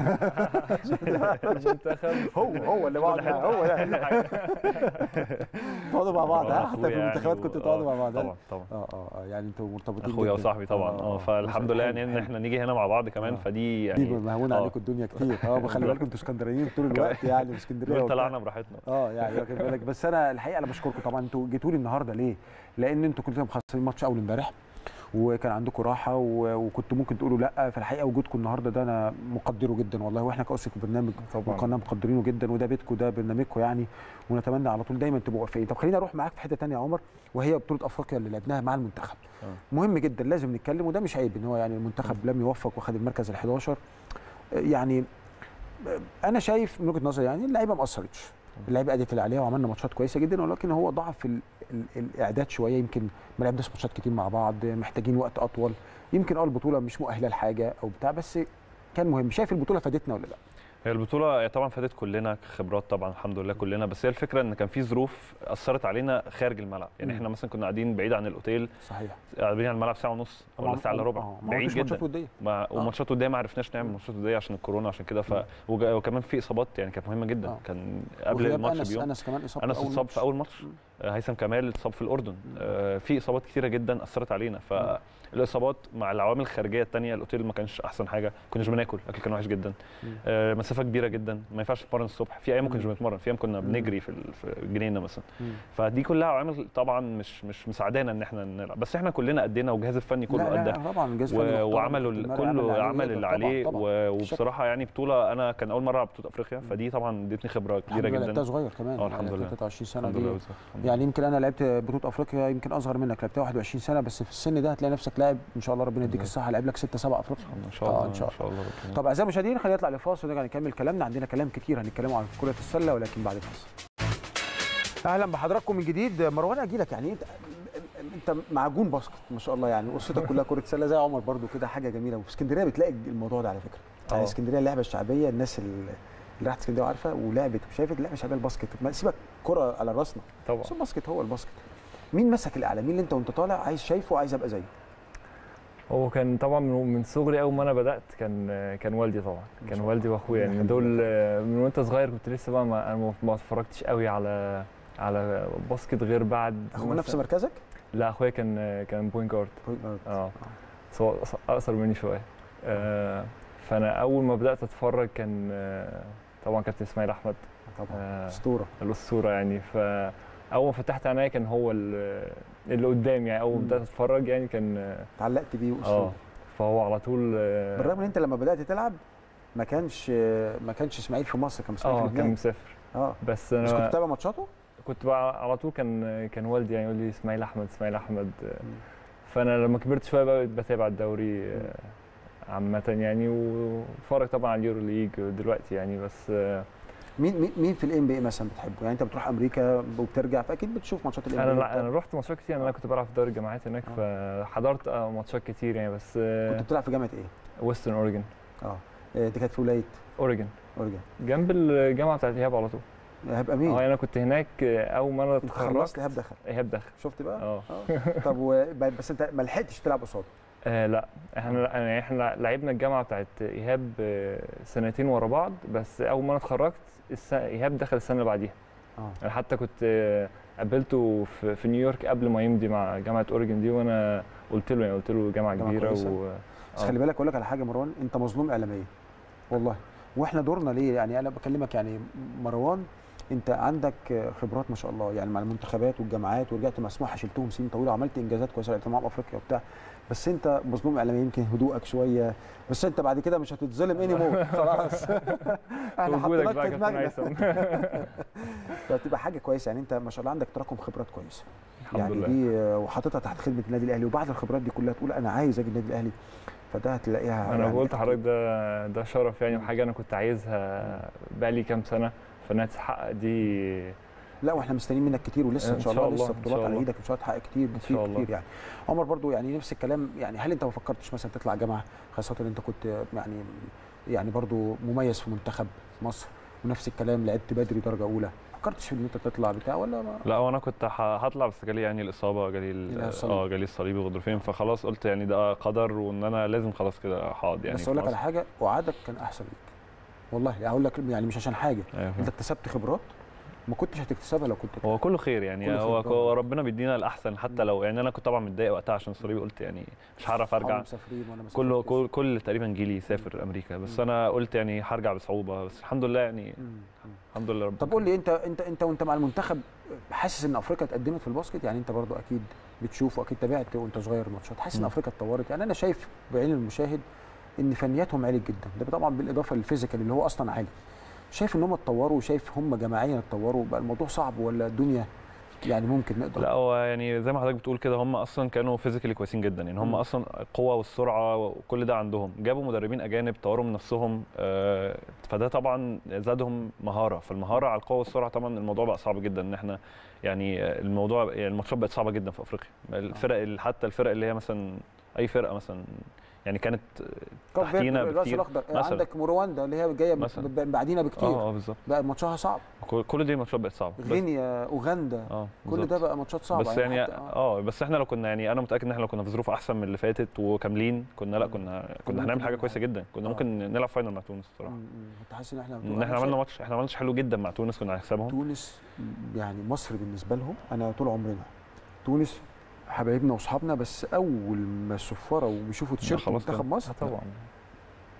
هو اللي بقعد معاه، هو ده. تقعدوا مع بعض حتى في المنتخبات كنتوا تقعدوا مع بعض؟ طبعا يعني انتوا مرتبطين اخويا وصاحبي طبعا. فالحمد لله يعني ان احنا نيجي هنا مع بعض كمان، فدي يعني دي مهونه عليكم الدنيا كتير. خلي بالكم انتوا اسكندرانيين طول الوقت يعني، اسكندريه طلعنا براحتنا. يعني واخد بالك. بس انا الحقيقه انا بشكركم طبعا، انتوا جيتوا لي النهارده ليه؟ لان انتوا كنتوا مخلصين ماتش اول امبارح وكان عندكم راحه وكنتوا ممكن تقولوا لا. في الحقيقه وجودكم النهارده ده انا مقدره جدا والله، واحنا كاسره البرنامج وقناه مقدرينه جدا، وده بيتكم ده برنامجكم يعني، ونتمنى على طول دايما تبقوا واقفين. طب خليني اروح معاك في حته ثانيه يا عمر، وهي بطوله افريقيا اللي لعبناها مع المنتخب. مهم جدا لازم نتكلم، وده مش عيب ان هو يعني المنتخب لم يوفق واخد المركز ال11. يعني انا شايف من وجهه نظري يعني اللعيبه ما قصرتش، اللعيبه ادت اللي عليها وعملنا ماتشات كويسه جدا، ولكن هو ضعف في الاعداد شويه. يمكن ما لعبناش ماتشات كتير مع بعض، محتاجين وقت اطول. يمكن البطوله مش مؤهله لحاجه او بتاع، بس كان مهم. شايف البطوله فادتنا ولا لا؟ هي البطوله طبعا فادت كلنا خبرات طبعا الحمد لله كلنا، بس هي الفكره ان كان في ظروف اثرت علينا خارج الملعب. يعني احنا مثلا كنا قاعدين بعيد عن الاوتيل، صحيح، قاعدين على الملعب ساعه ونص ولا ساعه الا ربع، بعيد جدا. ماتشات وديه وماتشات وديه ما عرفناش نعمل ماتشات وديه عشان الكورونا، عشان كده وكمان في اصابات يعني كانت مهمه جدا. كان قبل الماتش بيوم انس كمان انس اتصاب في اول ماتش، هيثم كمال اتصاب في الاردن. في اصابات كثيره جدا اثرت علينا. الاصابات مع العوامل الخارجيه الثانيه، الاوتيل ما كانش احسن حاجه، ما كناش بناكل، الاكل كان وحش جدا. مسافه كبيره جدا، ما ينفعش نتمرن الصبح، في ايام ما كناش بنتمرن، في ايام كنا بنجري في الجنينه مثلا. فدي كلها عوامل طبعا مش مساعدانا ان احنا نلعب، بس احنا كلنا ادينا والجهاز الفني كله ادى. طبعا الجهاز الفني وعملوا كله عمل اللي عليه. وبصراحه يعني بطوله، انا كان اول مره العب بطوله افريقيا، فدي طبعا ادتني خبره كبيره جدا. لعبتها صغير كمان، الحمد لله 23 سنه دي يعني. يمكن انا لعبت بطوله افريقيا يمكن اصغر منك، لعبتها 21 سنه، بس في السن ده هتلاقي نفسك لاعب ان شاء الله، ربنا يديك الصحه، لعب لك 6 7 افريقيا ان شاء الله. ان شاء الله. طب اعزائي المشاهدين خلينا نطلع لفاصل ونرجع نكمل كلامنا، عندنا كلام كتير هنتكلموا عن كره السله ولكن بعد الفاصل. اهلا بحضراتكم من جديد. مروان اجي لك، يعني انت معجون باسكت ما شاء الله، يعني قصتك كلها كره سله زي عمر برضو كده، حاجه جميله. وفي اسكندريه بتلاقي الموضوع ده على فكره، يعني اسكندريه اللعبه الشعبيه، الناس اللي راحت اسكندريه وعارفه ولعبت وشافت اللعبه الشعبيه الباسكت، ما سيبك كره على راسنا طبعا، بس الباسكت هو الباسكت. مين مسك الاعلى؟ مين اللي انت وانت طالع عايز شايفه وعايز ابقى زيه؟ هو كان طبعا من صغري، اول ما انا بدات كان والدي طبعا، كان والدي واخويا، يعني دول من وانت صغير كنت لسه بقى ما اتفرجتش قوي على باسكت غير بعد. اخوك نفس مركزك؟ لا اخويا كان بوينت جارد. اقصر مني شويه. فانا اول ما بدات اتفرج كان طبعا كابتن اسماعيل احمد، طبعا اسطوره، الاسطوره يعني. فاول ما فتحت عينيا كان هو اللي قدامي، يعني اول ما بدات اتفرج يعني كان اتعلقت بيه واسطوره. فهو على طول بالرغم ان انت لما بدات تلعب ما كانش اسماعيل في مصر، كان اسماعيل في لبنان. كان مسافر. بس كنت بتتابع ماتشاته؟ كنت بقى على طول كان والدي يعني يقول لي اسماعيل احمد. فانا لما كبرت شويه بقى بتابع الدوري عامه يعني، واتفرج طبعا على اليورو ليج دلوقتي يعني. بس مين في الام بي اي مثلا بتحبه؟ يعني انت بتروح امريكا وبترجع فاكيد بتشوف ماتشات الام بي اي. انا رحت ماتشات كتير، انا كنت بلعب في دوري الجامعات هناك، فحضرت ماتشات كتير يعني. بس كنت بتلعب في جامعه ايه؟ ويسترن اوريجون. دي كانت في ولايه اوريجون جنب الجامعه بتاعت ايهاب على طول. ايهاب امين. انا كنت هناك اول ما انا اتخرجت. ايهاب دخل. شفت بقى؟ طب بس انت ما لحقتش تلعب قصاده؟ لا، احنا لعبنا الجامعه بتاعت ايهاب سنتين ورا بعض، بس اول ما انا اتخرجت ايهاب دخل السنه اللي بعديها. انا حتى كنت قابلته في نيويورك قبل ما يمضي مع جامعه اوريجون دي، وانا قلت له جامعه كبيره بس خلي بالك اقول لك على حاجه مروان، انت مظلوم اعلاميا والله. واحنا دورنا ليه؟ يعني انا بكلمك يعني مروان، انت عندك خبرات ما شاء الله يعني مع المنتخبات والجامعات، ورجعت مسموحه شلتهم سنين طويله وعملت انجازات كويسه، لعبت معاهم افريقيا وبتاع، بس انت مظلوم اعلاميا. يمكن هدوءك شويه، بس انت بعد كده مش هتتظلم اني مور خلاص. احنا حطيناك في دماغنا. فتبقى حاجه كويسه يعني. انت ما شاء الله عندك تراكم خبرات كويسه الحمد لله، دي وحاططها تحت خدمه النادي الاهلي، وبعد الخبرات دي كلها تقول انا عايز اجي النادي الاهلي، فده هتلاقيها. انا قلت لحضرتك ده شرف يعني، وحاجه انا كنت عايزها بقالي كام سنه، فانها تتحقق دي. لا واحنا مستنيين منك كتير، ولسه ان شاء الله لسه بطولات على ايدك ان شاء الله تحقق كتير يعني. عمر برضو يعني نفس الكلام يعني، هل انت ما فكرتش مثلا تطلع جامعه، خاصه ان انت كنت يعني برضو مميز في منتخب مصر، ونفس الكلام لعبت بدري درجه اولى، فكرتش في ان انت تطلع بتاع ولا ما؟ لا وانا كنت هطلع، بس جالي يعني الاصابه، جالي الصليبي غضروفين، فخلاص قلت يعني ده قدر، وان انا لازم خلاص كده هقعد يعني. بس اقول لك على حاجه، وعدك كان احسن ليك والله، اقول لك يعني مش عشان حاجه. انت اكتسبت خبرات ما كنتش هتكتسبها لو كنت هو كله خير يعني، هو ربنا بيدينا الاحسن، حتى لو يعني انا كنت طبعا متضايق وقتها عشان الصليبي، قلت يعني مش هعرف ارجع، كل تقريبا جيلي سافر امريكا، بس انا قلت يعني هرجع بصعوبه، بس الحمد لله يعني الحمد لله ربنا. طب قول لي انت وانت مع المنتخب حاسس ان افريقيا اتقدمت في الباسكت؟ يعني انت برضو اكيد بتشوف واكيد تابعت وانت صغير الماتشات، حاسس ان افريقيا اتطورت؟ يعني انا شايف بعين المشاهد ان فنياتهم عاليه جدا، ده طبعا بالاضافه للفيزيكال اللي هو اصلا عالي. شايف ان هم اتطوروا، وشايف هم جماعيا اتطوروا، بقى الموضوع صعب ولا الدنيا يعني ممكن نقدر؟ لا هو يعني زي ما حضرتك بتقول كده، هم اصلا كانوا فيزيكالي كويسين جدا يعني، هم اصلا القوه والسرعه وكل ده عندهم، جابوا مدربين اجانب طوروا من نفسهم، فده طبعا زادهم مهاره، فالمهاره على القوه والسرعه طبعا الموضوع بقى صعب جدا، ان احنا يعني الموضوع يعني الماتشات بقت صعبه جدا في افريقيا، الفرق حتى الفرق اللي هي مثلا اي فرقه مثلا يعني كانت تحتينا بكتير، عندك رواندا اللي هي جايه بعدينا بكتير، بالظبط، بقى ماتشها صعب، كل دي ماتشات بقت صعبه، غينيا، اوغندا، كل ده بقى ماتشات صعبه بس يعني بس احنا لو كنا يعني انا متاكد ان احنا لو كنا في ظروف احسن من اللي فاتت وكاملين كنا كنا هنعمل حاجه كويسه جدا، كنا ممكن نلعب فاينل مع تونس الصراحه. كنت حاسس ان احنا عملنا ماتش حلو جدا مع تونس، كنا هنكسبهم. تونس يعني مصر بالنسبه لهم، انا طول عمرنا تونس حبايبنا واصحابنا، بس اول ما الصفاره وبيشوفوا تيشيرت منتخب مصر طبعا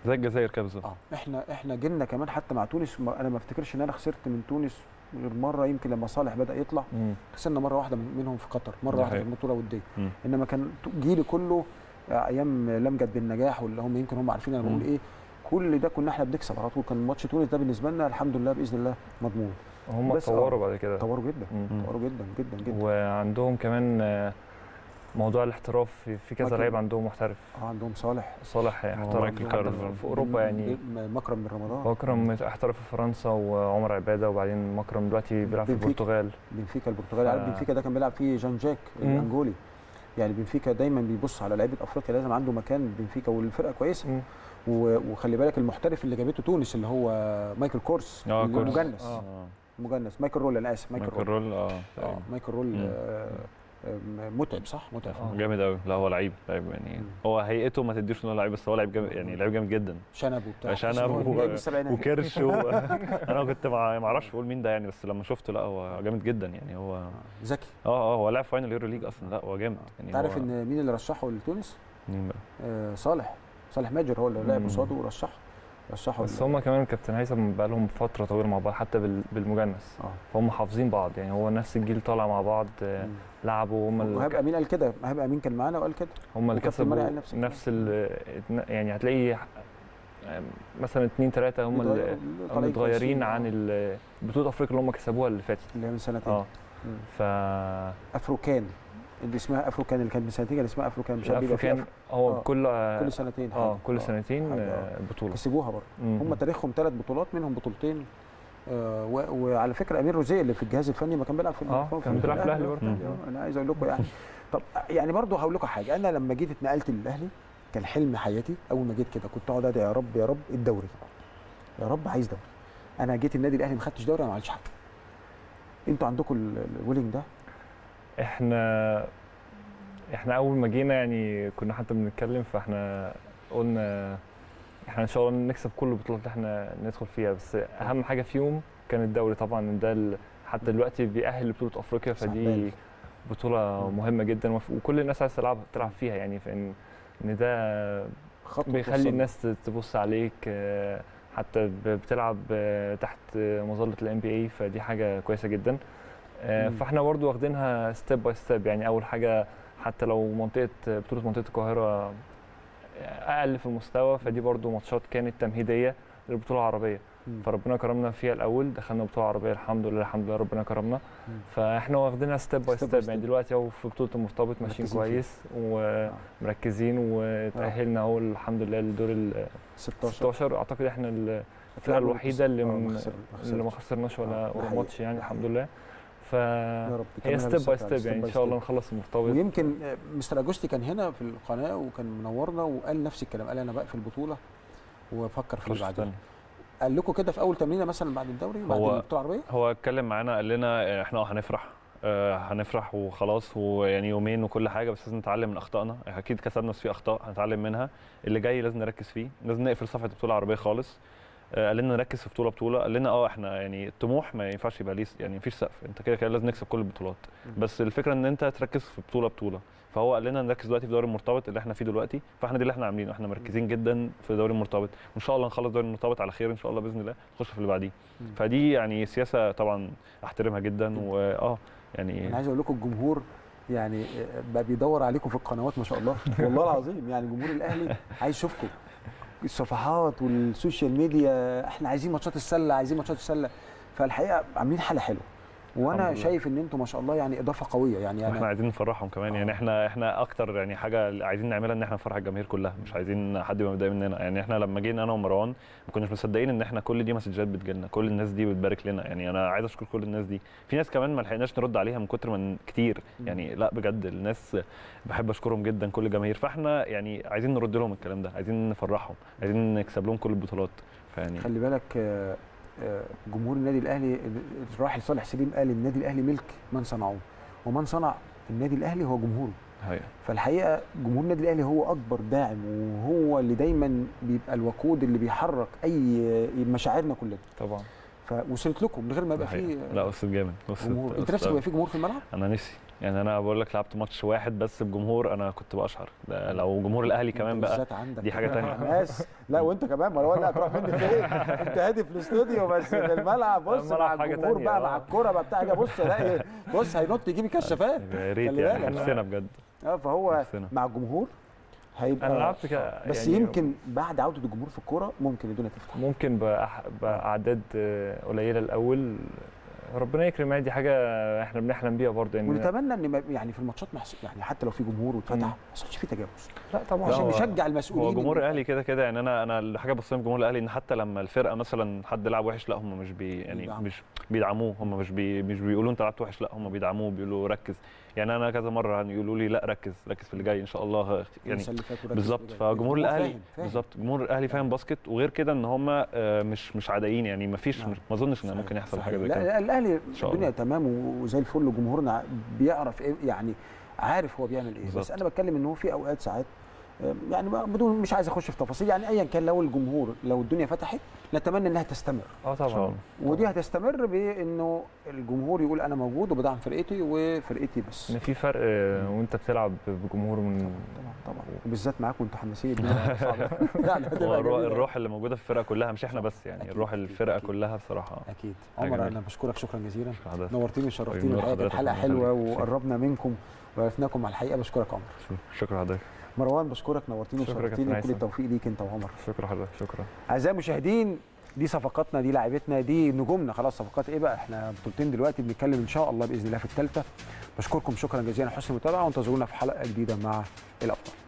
زي الجزائر كده بالظبط. احنا جينا كمان حتى مع تونس، انا ما افتكرش ان انا خسرت من تونس غير مره، يمكن لما صالح بدا يطلع خسرنا مره واحده منهم في قطر، مره واحده في البطوله الوديه. انما كان جيلي كله ايام لمجد بالنجاح، واللي هم يمكن هم عارفين انا بقول ايه، كل ده كنا احنا بنكسب على طول. كان ماتش تونس ده بالنسبه لنا الحمد لله باذن الله مضمون. هم اتطوروا بعد كده، اتطوروا جدا، اتطوروا جدا جدا جدا. وعندهم كمان موضوع الاحتراف، في كذا لعيب عندهم محترف. عندهم صالح احترف في اوروبا يعني. مكرم من رمضان، مكرم احترف في فرنسا، وعمر عباده، وبعدين مكرم دلوقتي بيلعب في البرتغال. بنفيكا البرتغالي. عارف بنفيكا ده كان بيلعب فيه جان جاك الانجولي. يعني بنفيكا دايما بيبص على لعيبه افريقيا، لازم عنده مكان بنفيكا، والفرقه كويسه. وخلي بالك المحترف اللي جابته تونس اللي هو مايكل كورس المجنس مايكل رول، انا اسف مايكل رول. مايكل رول متعب، صح؟ متعب جامد قوي. لا هو لعيب يعني هو هيئته ما تديش ان هو لعيب، بس هو لعيب جامد يعني، لعيب جامد جدا. شنب وبتاع، وكرش انا كنت ما اعرفش اقول مين ده يعني، بس لما شفته لا هو جامد جدا يعني. هو ذكي. هو لعب فاينل يورو ليج اصلا. لا هو جامد يعني. تعرف ان مين اللي رشحه لتونس؟ مين بقى؟ صالح ماجر هو اللي لعب قصاده ورشحه. بس هم كمان كابتن هيثم بقى لهم فتره طويله مع بعض حتى بالمجنس. فهم حافظين بعض يعني، هو نفس الجيل طالع مع بعض. لعبوا هم وهاب امين قال كده، وهاب امين كان معانا وقال كده. هم اللي كسبوا نفس يعني هتلاقي مثلا 2 3 هم اللي متغيرين عن بطوله افريقيا اللي هم كسبوها اللي فاتت، اللي هي من سنتين. افروكان اللي اسمها افروكان، اللي كانت من سنتين اللي اسمها افروكان. مش افروكان هو كل سنتين كل سنتين بطوله كسبوها برضه. هم تاريخهم 3 بطولات، منهم بطولتين. وعلى فكره امير روزيه اللي في الجهاز الفني ما كان بيلعب في كان بيلعب في الاهلي برضه. انا عايز اقول لكم يعني طب يعني برضه هقول لكم حاجه، انا لما جيت اتنقلت للاهلي كان حلم حياتي اول ما جيت كده، كنت اقعد ادعي يا رب يا رب الدوري، يا رب عايز دوري. انا جيت النادي الاهلي ما خدتش دوري، انا ما عملتش حاجه. انتوا عندكم الويلنج ده؟ احنا اول ما جينا يعني كنا حتى بنتكلم، فاحنا قلنا احنا ان شاء الله نكسب كل البطولات اللي احنا ندخل فيها، بس اهم حاجه فيهم كان الدوري طبعا. ده حتى دلوقتي بيأهل لبطوله افريقيا، فدي بطوله مهمه جدا، وكل الناس عايزه تلعب فيها يعني. فان ده بيخلي الناس تبص عليك، حتى بتلعب تحت مظله الNBA، فدي حاجه كويسه جدا. فاحنا برضو واخدينها ستيب باي ستيب يعني. اول حاجه حتى لو بطوله منطقه القاهره اقل في المستوى، فدي برضو ماتشات كانت تمهيديه للبطوله العربيه، فربنا كرمنا فيها الاول، دخلنا بطوله عربيه الحمد لله، الحمد لله ربنا كرمنا. فاحنا واخدينها ستيب باي ستيب يعني. دلوقتي اهو في بطوله المرتبط ماشيين كويس ومركزين، وتاهلنا اهو الحمد لله لدور ال 16. اعتقد احنا الفرقه الوحيده اللي ما خسرناش ولا ماتش يعني الحمد لله. فهي ستيب باي ستيب يعني، ان شاء الله نخلص المرتبط. ويمكن مستر اجوستي كان هنا في القناه وكان منورنا وقال نفس الكلام، قال انا بقفل البطوله وافكر في اللي بعدين. قال لكم كده في اول تمرينه مثلا بعد الدوري بعد البطوله العربيه؟ هو اتكلم معانا قال لنا احنا هنفرح وخلاص، ويعني يومين وكل حاجه، بس لازم نتعلم من اخطائنا. اكيد كسبنا بس في اخطاء هنتعلم منها، اللي جاي لازم نركز فيه، لازم نقفل صفحه البطوله العربيه خالص. قال لنا نركز في بطوله. قال لنا احنا يعني الطموح ما ينفعش يبقى ليه يعني مفيش سقف، انت كده لازم نكسب كل البطولات، بس الفكره ان انت تركز في بطوله. فهو قال لنا نركز دلوقتي في دوري المرتبط اللي احنا فيه دلوقتي، فاحنا دي اللي احنا عاملينه، احنا مركزين جدا في دوري المرتبط، وان شاء الله نخلص دوري المرتبط على خير ان شاء الله باذن الله، نخش في اللي بعديه. فدي يعني سياسه طبعا احترمها جدا. يعني انا عايز اقول لكم الجمهور يعني بقى بيدور عليكم في القنوات ما شاء الله والله العظيم. يعني جمهور الاهلي عايز يشوفكم، الصفحات والسوشيال ميديا، احنا عايزين ماتشات السله، عايزين ماتشات السله. فالحقيقه عاملين حاله حلوه، وانا شايف ان انتم ما شاء الله يعني اضافه قويه يعني. احنا عايزين نفرحهم كمان يعني. احنا اكتر يعني حاجه عايزين نعملها ان احنا نفرح الجماهير كلها، مش عايزين حد يبقى متضايق مننا يعني. احنا لما جينا انا ومروان ما كناش مصدقين ان احنا كل دي مسجات بتجيلنا، كل الناس دي بتبارك لنا يعني. انا عايز اشكر كل الناس دي. في ناس كمان ما لحقناش نرد عليها من كتر من كتير يعني. لا بجد الناس بحب اشكرهم جدا كل الجماهير. فاحنا يعني عايزين نرد لهم الكلام ده، عايزين نفرحهم، عايزين نكسب لهم كل البطولات. فيعني خلي بالك جمهور النادي الاهلي، الراحل صالح سليم قال النادي الاهلي ملك من صنعوه، ومن صنع النادي الاهلي هو جمهوره. فالحقيقه جمهور النادي الاهلي هو اكبر داعم، وهو اللي دايما بيبقى الوقود اللي بيحرك اي مشاعرنا كلنا طبعا. فوصلت لكم من غير ما يبقى فيه لا وصلت جامد. انت نفسك يبقى فيه جمهور في الملعب؟ انا نفسي يعني انا بقول لك لعبت ماتش واحد بس بجمهور انا كنت بقشعر، ده لو جمهور الاهلي كمان بقى بالذات عندك دي حاجه ثانيه. ناس لا وانت كمان مروان، لا هتروح مني فين؟ انت هادي في الاستوديو بس في الملعب بص مع الجمهور بقى مع الكوره بقى بتاع بص الاقي بص هينط يجيب الكشافات. يا ريت يعني نفسنا بجد. فهو نفسنا. مع الجمهور هيبقى انا لعبت بس يعني يمكن بعد عوده الجمهور في الكوره ممكن الدنيا تفتح، ممكن باعداد قليله الاول، ربنا يكرم. دي حاجه احنا بنحلم بيها برضه يعني. ونتمنى ان يعني في الماتشات يعني حتى لو في جمهور واتفتح ما يحصلش فيه تجاوز. لا طبعا عشان نشجع المسؤولين. هو جمهور الاهلي كده كده يعني انا الحاجه بصيت في جمهور الاهلي ان حتى لما الفرقه مثلا حد لعب وحش لا هم مش مش بيدعموه، هم مش بيقولوا انت لعبت وحش، لا هم بيدعموه بيقولوا ركز. يعني انا كذا مره يقولوا لي لا ركز في اللي جاي ان شاء الله يعني بالظبط. فجمهور الاهلي بالظبط جمهور الاهلي فاهم باسكت، وغير كده ان هم مش عاديين يعني ما فيش ما اظنش ان ممكن يحصل حاجه زي كده. لا الاهلي الدنيا تمام وزي الفل وجمهورنا بيعرف ايه يعني عارف هو بيعمل ايه. بس انا بتكلم ان هو في اوقات ساعات يعني بدون مش عايز اخش في تفاصيل يعني ايا كان لو الجمهور لو الدنيا فتحت نتمنى انها تستمر. طبعا ودي هتستمر بانه الجمهور يقول انا موجود وبدعم فرقتي وفرقتي بس. ان في فرق وانت بتلعب بجمهور من طبعا وبالذات معاكم وانتوا حماسيين. الروح اللي موجوده في الفرقه كلها مش احنا بس يعني الروح الفرقه كلها بصراحه. اكيد عمر انا بشكرك شكرا جزيلا، نورتيني وشرفتيني. كانت حلقه حلوه وقربنا منكم وعرفناكم على الحقيقه. بشكرك عمر. شكرا حضرتك مروان، بشكرك نورتيني وشرفتيني. كل التوفيق ليك انت وعمر. شكرا حضرتك. شكرا اعزائي المشاهدين، دي صفقاتنا دي لاعبتنا دي نجومنا خلاص. صفقات ايه بقى؟ احنا بطولتين دلوقتي بنتكلم ان شاء الله باذن الله في الثالثه. بشكركم شكرا جزيلا على حسن المتابعه وانتظرونا في حلقه جديده مع الابطال.